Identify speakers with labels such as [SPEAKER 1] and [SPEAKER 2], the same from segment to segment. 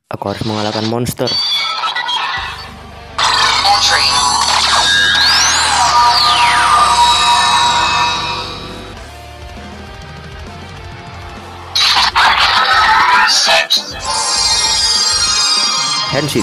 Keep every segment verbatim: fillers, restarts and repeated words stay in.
[SPEAKER 1] Aku harus mengalahkan monster. Henshin.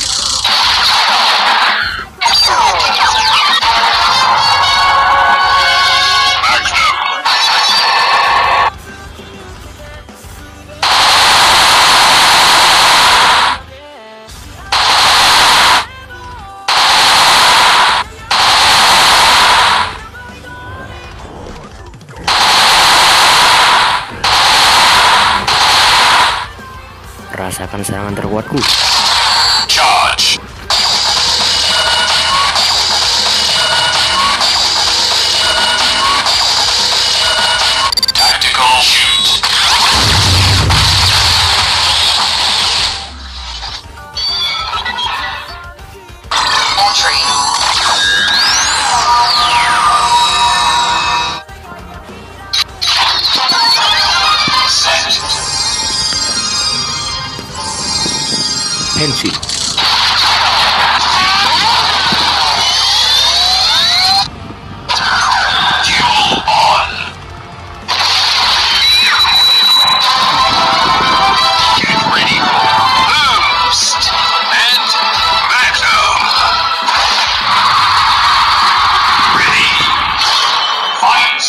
[SPEAKER 1] Rasakan serangan terkuatku.
[SPEAKER 2] Charge. Tactical shoot.
[SPEAKER 1] Henshin.
[SPEAKER 2] Duel on. Get ready. Boost and battle. Ready. Fight.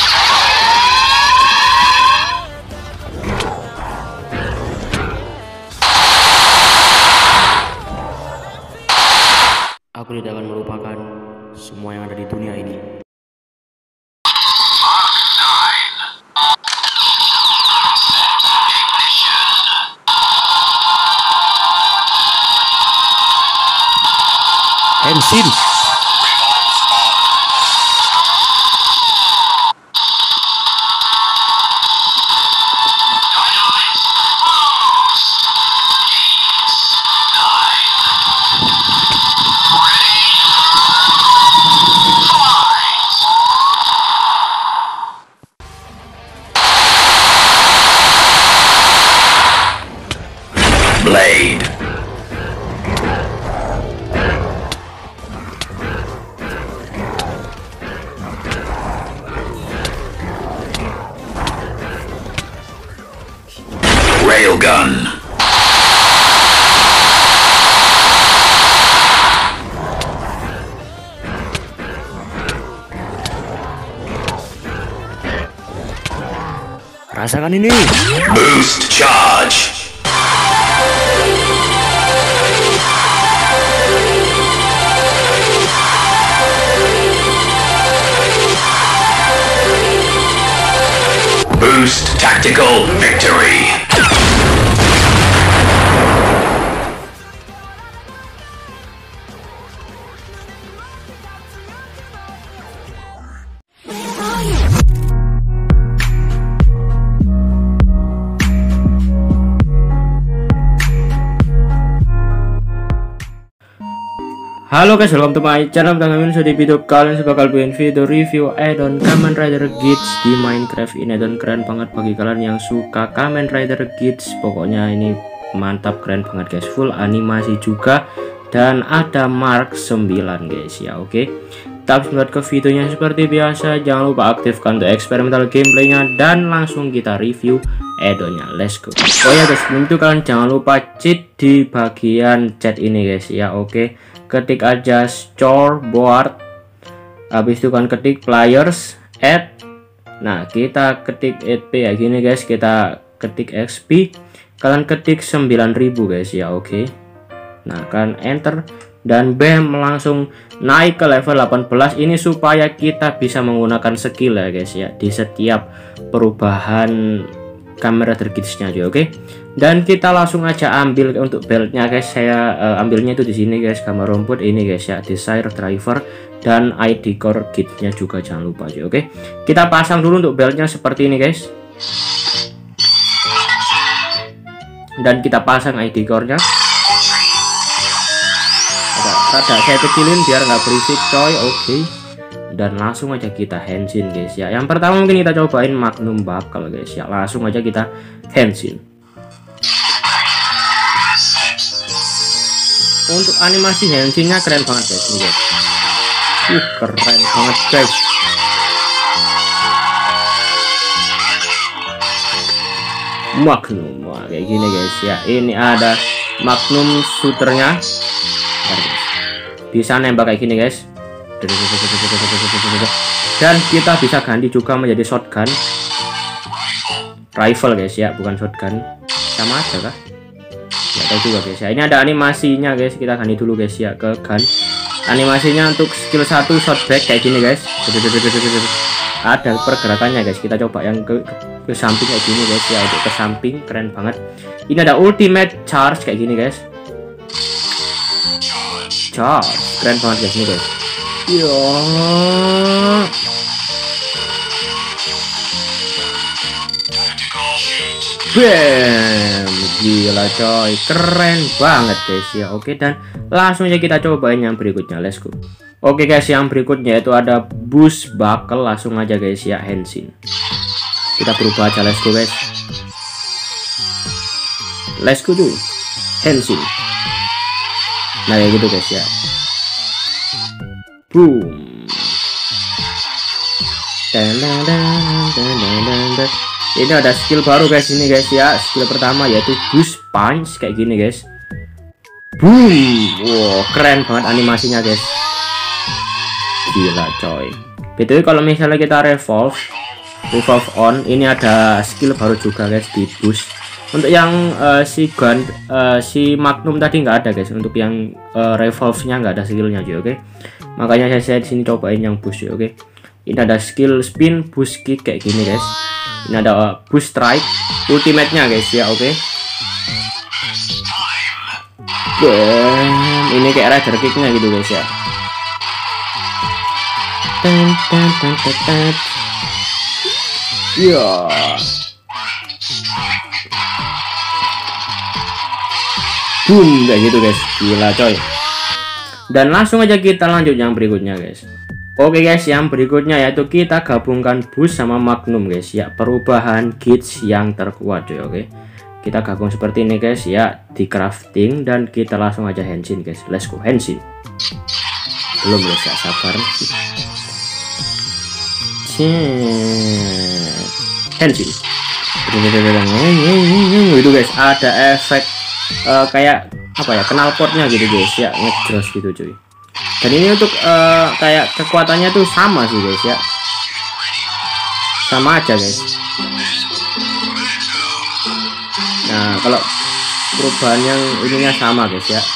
[SPEAKER 1] Aku tidak akan melupakan semua yang ada di dunia ini. Henshin.
[SPEAKER 2] Blade. Railgun.
[SPEAKER 1] Rasakan ini.
[SPEAKER 2] Boost charge. Boost tactical victory.
[SPEAKER 1] Halo guys, welcome to my channel. Kami sudah di video kalian saya bakal bikin video review add-on Kamen Rider Geats di Minecraft. Ini add-on keren banget bagi kalian yang suka Kamen Rider Geats. Pokoknya ini mantap, keren banget guys, full animasi juga dan ada mark sembilan guys ya. Oke, tapi sebelum ke videonya seperti biasa jangan lupa aktifkan untuk eksperimental gameplaynya dan langsung kita review add-onnya. Let's go. Oh ya guys, sebelum itu kalian jangan lupa cheat di bagian chat ini guys ya. Oke, ketik aja scoreboard, habis itu kan ketik players add. Nah kita ketik add ya gini guys, kita ketik X P, kalian ketik sembilan ribu guys ya. Oke, nah kan enter dan bam langsung naik ke level delapan belas. Ini supaya kita bisa menggunakan skill ya guys ya di setiap perubahan kamera terkitsnya aja. Oke, dan kita langsung aja ambil untuk beltnya guys. Saya uh, ambilnya itu di sini guys, gambar rumput ini guys ya, desire driver dan I D core kitnya juga jangan lupa aja. Oke, kita pasang dulu untuk beltnya seperti ini guys, dan kita pasang I D core nya. Ada saya kecilin biar nggak berisik coy. Oke, dan langsung aja kita Henshin guys ya. Yang pertama mungkin kita cobain Magnum Buckle guys ya, langsung aja kita Henshin. Untuk animasi Henshin-nya keren banget guys ini guys. Uh, keren banget guys. Magnum, wah kayak gini guys ya. Ini ada Magnum shooternya. Bisa nembak kayak gini guys. Dan kita bisa ganti juga menjadi shotgun rifle guys ya, bukan shotgun. Sama aja kah? Nggak tahu juga guys ya. Ini ada animasinya guys. Kita ganti dulu guys ya ke gun. Animasinya untuk skill satu shot back kayak gini guys. Ada pergerakannya guys. Kita coba yang ke, ke, ke samping kayak gini guys ya. Untuk ke samping keren banget. Ini ada ultimate charge kayak gini guys. Charge keren banget guys ini guys. Yo. Bam, gila coy, keren banget guys ya. Oke, dan langsung aja kita cobain yang berikutnya, let's go. Oke guys, yang berikutnya itu ada boost buckle. Langsung aja guys ya, Henshin. Kita berubah aja, let's go guys. Let's go tuh, Henshin. Nah kayak gitu guys ya. Boom. Dan dan dan dan dan dan. Ini ada skill baru guys ini guys ya. Skill pertama yaitu boost punch kayak gini guys. Boom. Wow, keren banget animasinya guys. Gila coy. B T W kalau misalnya kita revolve, revolve on, ini ada skill baru juga guys di boost. Untuk yang uh, si gun, uh, si Magnum tadi nggak ada guys. Untuk yang uh, revolve-nya nggak ada skillnya juga, oke. Okay? Makanya saya, saya di sini cobain yang boost ya, oke. Okay? Ini ada skill spin, boost kick kayak gini guys. Ini ada boost strike, ultimate-nya guys ya, oke. Okay. Dan ini kayak rider kick-nya gitu guys ya. Ten, ten, ten, ten, ten. Ya. Boom, kayak gitu guys. Gila coy. Dan langsung aja kita lanjut yang berikutnya guys. Oke guys, yang berikutnya yaitu kita gabungkan boost sama Magnum guys ya. Perubahan kits yang terkuat coy, oke. Kita gabung seperti ini guys ya, di crafting, dan kita langsung aja Henshin guys. Let's go Henshin. Belum guys ya, sabar. Henshin. Itu guys, ada efek uh, kayak apa ya, knalpotnya gitu guys ya, ngejros gitu cuy. Dan ini untuk uh, kayak kekuatannya tuh sama sih guys ya, sama aja guys. Nah kalau perubahan yang ininya sama guys ya.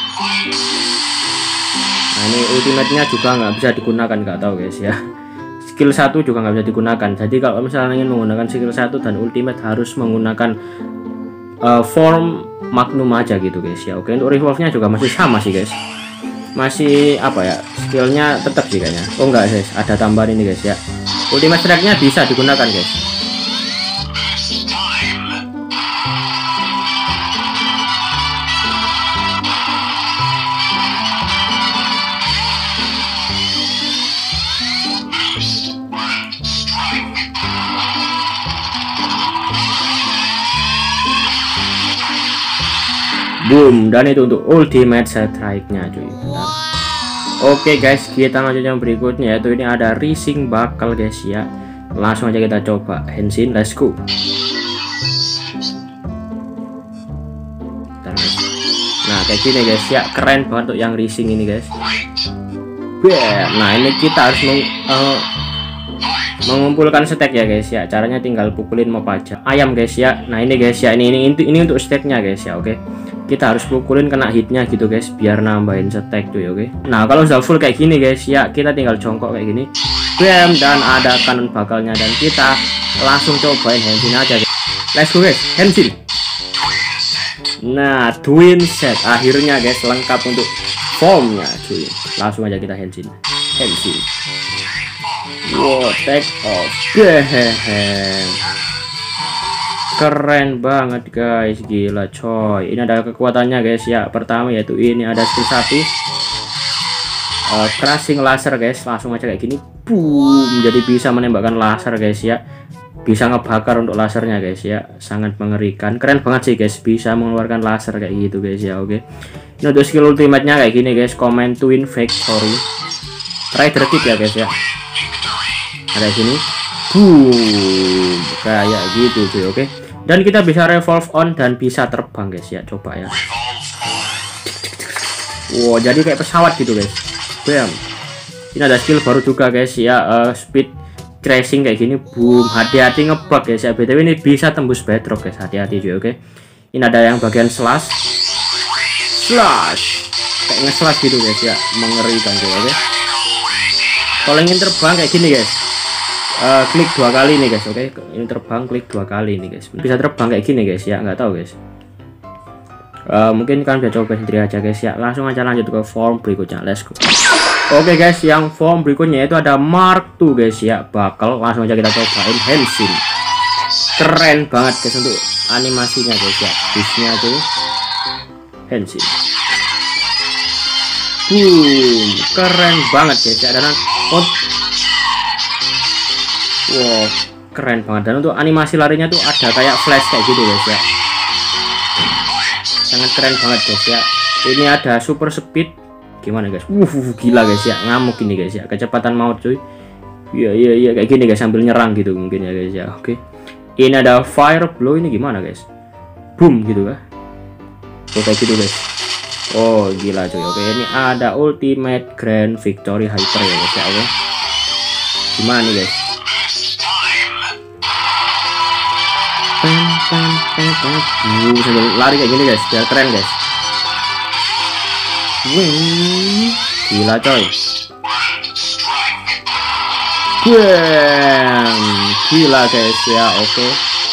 [SPEAKER 1] Nah ini ultimate-nya juga nggak bisa digunakan, nggak tahu guys ya. Skill satu juga nggak bisa digunakan. Jadi kalau misalnya ingin menggunakan skill satu dan ultimate harus menggunakan uh, form Magnum aja gitu guys ya. Oke, untuk revolve-nya juga masih sama sih guys. Masih apa ya, skillnya tetap sih kayaknya. Oh enggak guys, ada tambahan ini guys ya. Ultimate strike-nya bisa digunakan guys. Boom, dan itu untuk ultimate strike-nya cuy. Bentar. Oke guys, kita lanjut yang berikutnya yaitu ini ada rising buckle guys ya. Langsung aja kita coba Henshin, let's go. Bentar, guys. Nah kayak gini guys ya, keren banget untuk yang rising ini guys. Nah ini kita harus meng, uh, mengumpulkan stack ya guys ya. Caranya tinggal pukulin mob aja ayam guys ya. Nah ini guys ya, ini ini ini, ini untuk stacknya guys ya, oke. Kita harus pukulin kena hitnya gitu guys, biar nambahin stack tuh ya, oke. Nah kalau sudah full kayak gini guys ya, kita tinggal jongkok kayak gini, bam, dan ada kanan bakalnya, dan kita langsung cobain Henshin aja guys. Let's go guys, Henshin. Nah twin set akhirnya guys, lengkap untuk formnya cuy. Langsung aja kita Henshin, Henshin. Wow, take off, bam. Keren banget guys, gila coy. Ini ada kekuatannya guys ya. Pertama yaitu ini ada skill satu, uh, crushing laser guys. Langsung aja kayak gini, boom, jadi bisa menembakkan laser guys ya. bisa ngebakar untuk lasernya guys ya, sangat mengerikan, keren banget sih guys, bisa mengeluarkan laser kayak gitu guys ya. Oke, ini untuk skill ultimate-nya kayak gini guys, Command to win victory, Rider Kick ya guys ya, ada sini, boom, kayak gitu cuy. Oke, dan kita bisa revolve on dan bisa terbang guys ya, coba ya. Wow, jadi kayak pesawat gitu guys. Bam. Ini ada skill baru juga guys ya, uh, speed crashing kayak gini, boom, hati-hati ngeblok guys ya. B T W ini bisa tembus bedrock guys, hati-hati cuy. Oke, ini ada yang bagian slash slash kayak nge-slash gitu guys ya, mengerikan cuy. Oke, kalau ingin terbang kayak gini guys, uh, klik dua kali nih guys. Oke, ini terbang, klik dua kali nih guys, bisa terbang kayak gini guys ya, nggak tahu guys. Uh, mungkin kan bisa coba sendiri aja guys ya. Langsung aja lanjut ke form berikutnya, let's go. Oke okay guys, yang form berikutnya itu ada Mark two guys ya, bakal langsung aja kita cobain Henshin. Keren banget guys untuk animasinya guys ya, bisnya tuh Henshin. Boom, keren banget guys ya. Dan oh, wow, keren banget. Dan untuk animasi larinya tuh ada kayak flash kayak gitu guys ya, sangat keren banget guys ya. Ini ada super speed, gimana guys, uh gila guys ya, ngamuk ini guys ya, kecepatan maut cuy. Iya iya iya kayak gini guys, sambil nyerang gitu mungkin ya guys ya. Oke, ini ada fire blow, ini gimana guys, boom gitu kah, oh, kayak gitu guys. Oh gila cuy. Oke, ini ada ultimate grand victory hyper ya guys ya. Oke, gimana nih guys, pam pam pam pam, uh, sambil lari kayak gini guys, biar keren guys. Wih, gila coy. Bam, gila guys ya. Oke,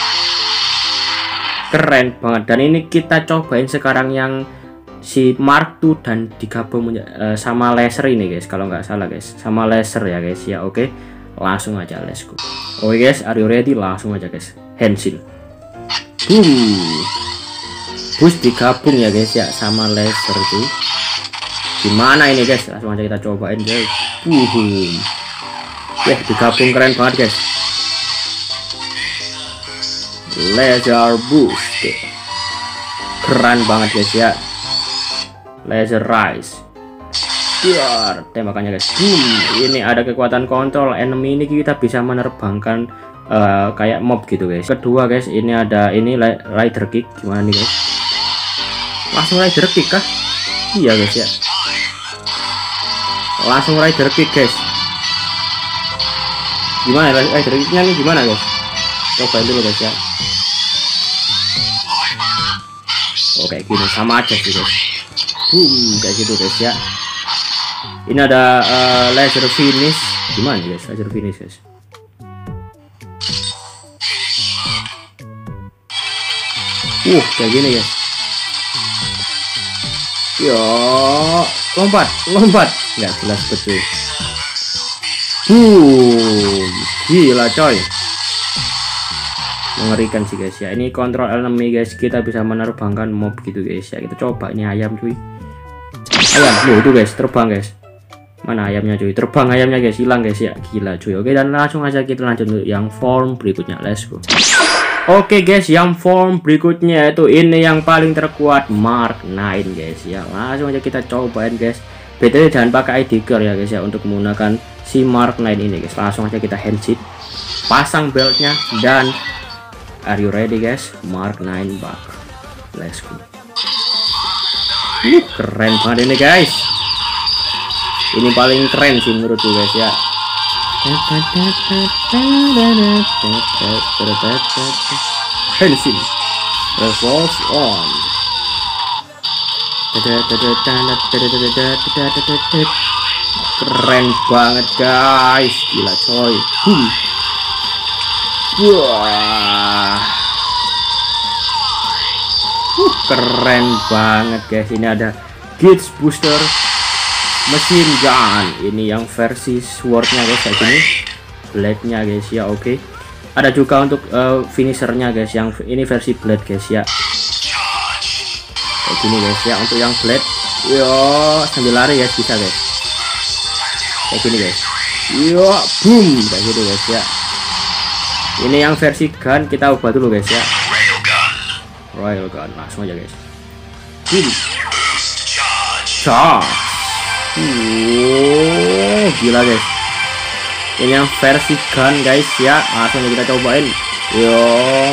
[SPEAKER 1] keren banget. Dan ini kita cobain sekarang yang si Mark two dan digabung uh, sama laser ini guys, kalau nggak salah guys, sama laser ya guys ya. Oke, langsung aja let's go. Oke guys, are you ready? Langsung aja guys, Henshin. Boom, boost digabung ya guys ya sama laser tuh. Gimana ini guys, langsung aja kita cobain guys. Boom, wah digabung keren banget guys. Laser boost, keren banget guys ya. Laser rise, biar tembakannya guys. Boom, ini ada kekuatan kontrol enemy, ini kita bisa menerbangkan uh, kayak mob gitu guys. Kedua guys, ini ada ini rider kick, gimana nih guys, langsung rider kick kah? Iya guys ya, langsung rider kick guys. Gimana rider kicknya nih, gimana guys, cobain dulu guys ya. Oke, gini sama aja sih guys. Boom, kayak gitu guys ya. Ini ada uh, laser finish, gimana guys, laser finish guys. Uh, kayak gini guys. Yo, lompat, lompat, nggak jelas betul. Boom, gila coy, mengerikan sih guys ya. Ini kontrol enemy guys, kita bisa menerbangkan mob gitu guys ya. Kita coba ini ayam cuy, ayam, loh itu guys, terbang guys. Mana ayamnya cuy, terbang ayamnya guys, hilang guys ya, gila cuy. Oke, dan langsung aja kita lanjut untuk yang form berikutnya, let's go. Oke guys, yang form berikutnya itu ini yang paling terkuat, Mark nine guys ya. Langsung aja kita cobain guys. B T W jangan pakai I D girl ya guys ya untuk menggunakan si Mark nine ini guys. Langsung aja kita Henshin, pasang beltnya, dan are you ready guys, Mark nine back, let's go. Uh, keren banget ini guys, ini paling keren sih menurutku guys ya. Henshin, revolve on. Keren banget guys, gila coy. Boom. Wah, uh, keren banget guys. Ini ada Gauge Booster Machine Gun, ini yang versi swordnya guys, kayak gini blade-nya guys ya. Oke, ada juga untuk uh, finishernya guys, yang ini versi blade guys ya, kayak gini guys ya. Untuk yang blade, yo sambil lari guys, bisa guys, kayak gini guys, yo boom, kayak gitu guys ya. Ini yang versi gun kita ubah dulu guys ya.
[SPEAKER 2] Railgun.
[SPEAKER 1] Railgun langsung aja guys. Ini
[SPEAKER 2] Boost charge.
[SPEAKER 1] charge. Wow, gila guys. Ini yang versi gun guys ya. Langsung aja kita cobain. Yo.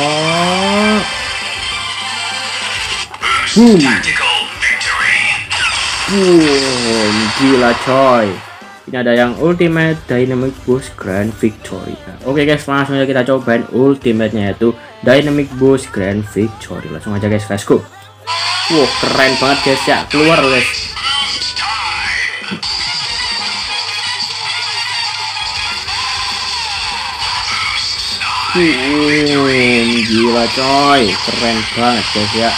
[SPEAKER 1] Boom.
[SPEAKER 2] Tactical victory.
[SPEAKER 1] Boom, gila coy. Ini ada yang ultimate dynamic boost grand victory. Nah, oke guys, langsung aja kita cobain ultimate-nya yaitu dynamic boost grand victory. Langsung aja guys, let's go. Wow, keren banget guys ya. Keluar guys. Boom, gila coy, keren banget guys ya.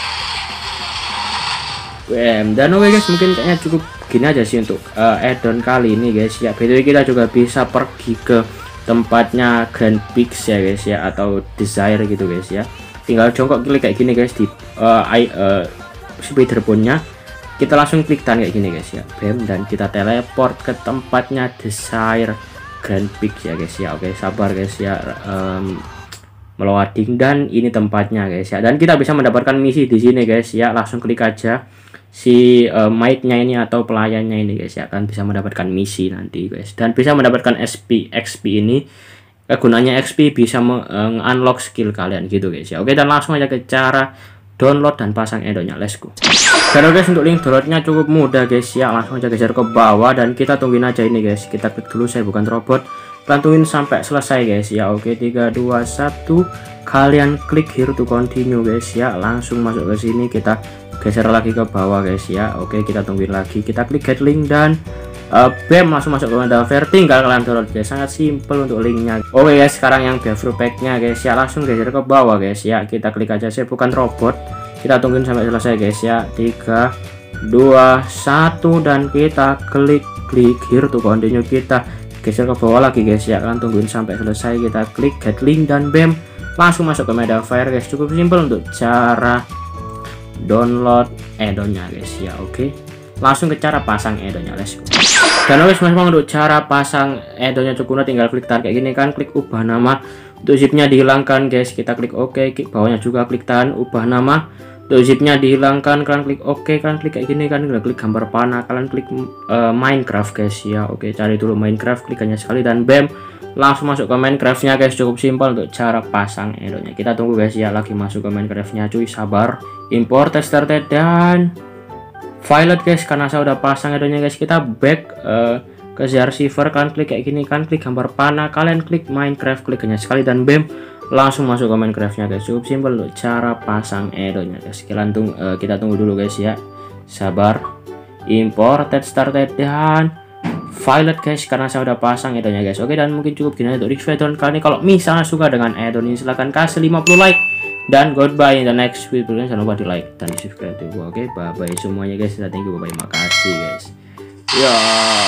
[SPEAKER 1] Wem, dan oke guys, mungkin kayaknya cukup gini aja sih untuk uh, add-on kali ini guys ya. B T W kita juga bisa pergi ke tempatnya Grand Peaks ya guys ya, atau Desire gitu guys ya. Tinggal jongkok klik kayak gini guys di uh, I, uh, speederbone-nya. Kita langsung klik tan kayak gini guys ya. Bam, dan kita teleport ke tempatnya Desire Grand Peaks ya guys ya. Oke, sabar guys ya. Um, meloading, dan ini tempatnya guys ya. Dan kita bisa mendapatkan misi di sini guys ya. Langsung klik aja si uh, maid-nya ini atau pelayannya ini guys ya, akan bisa mendapatkan misi nanti guys, dan bisa mendapatkan X P X P ini. Kegunaannya X P bisa unlock skill kalian gitu guys ya. Oke, dan langsung aja ke cara download dan pasang add-onnya, let's go. Dan guys, untuk link downloadnya cukup mudah guys ya. Langsung aja geser ke bawah dan kita tungguin aja ini guys. Kita klik dulu, saya bukan robot. Bantuin sampai selesai guys ya. Oke, tiga dua satu, kalian klik here to continue guys ya. Langsung masuk ke sini, kita geser lagi ke bawah guys ya. Oke, kita tungguin lagi, kita klik get link, dan uh, bam, langsung masuk ke Metaver. Tinggal kalian download guys, sangat simple untuk linknya. Oke guys, sekarang yang Beaver pack-nya guys ya, langsung geser ke bawah guys ya. Kita klik aja, saya bukan robot. Kita tungguin sampai selesai guys ya. Tiga dua satu, dan kita klik klik here to continue. Kita geser ke bawah lagi guys ya. Kalian tungguin sampai selesai, kita klik get link, dan bam, langsung masuk ke Metaver guys. Cukup simple untuk cara download add-onnya guys ya. Oke, langsung ke cara pasang add-onnya, let's go. Dan guys, memang untuk cara pasang add-onnya cukup, tinggal klik tahan kayak gini kan, klik ubah nama. Untuk zipnya dihilangkan guys, kita klik oke. Klik bawahnya juga klik tahan, ubah nama. Untuk zipnya dihilangkan, kalian klik oke, kalian klik kayak gini kan, kalian klik gambar panah, kalian klik uh, Minecraft guys ya. Oke, cari dulu Minecraft, klik hanya sekali, dan bam, langsung masuk ke Minecraft-nya guys. Cukup simpel untuk cara pasang add-onnya. Kita tunggu guys ya, lagi masuk ke Minecraft-nya cuy, sabar. Import started dan violet guys, karena saya udah pasang add-onnya guys. Kita back uh, ke Zar Server, kalian klik kayak gini kan, klik gambar panah, kalian klik Minecraft, klik hanya sekali, dan bam, langsung masuk ke Minecraft-nya guys. Cukup simpel untuk cara pasang add-onnya guys. Kita tunggu, uh, kita tunggu dulu guys ya, sabar. Imported started dan violet guys, karena saya udah pasang add-onnya guys. Oke, dan mungkin cukup gini untuk review add-on kali ini. Kalau misalnya suka dengan add-on ini, silahkan kasih lima puluh like, dan goodbye in the next video. Jangan lupa di like dan di subscribe juga. Oke, bye bye semuanya guys. Thank you, bye bye, makasih guys ya.